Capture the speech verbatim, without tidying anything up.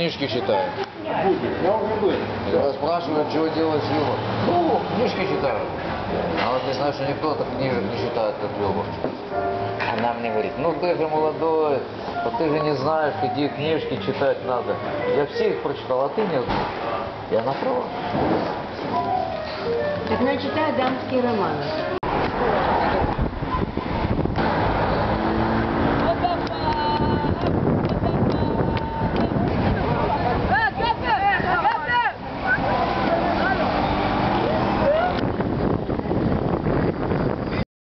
книжки читаю. Будет, я уже был. Когда спрашивают, чего делать с Любой. Ну, книжки читаю. А вот я знаю, что никто так книжек не читает, как Люба. Она мне говорит, ну ты же молодой, вот ты же не знаешь, какие книжки читать надо. Я все их прочитал, а ты не одну. И она права. Так она читает дамские романы.